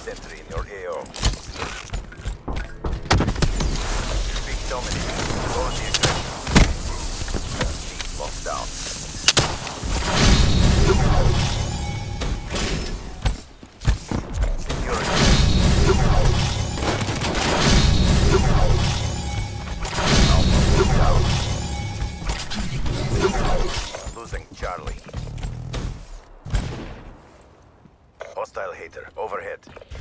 sentry in your AO. Big dominant. Go on the aggressive. Keep locked down. Losing Charlie. Hostile hater overhead.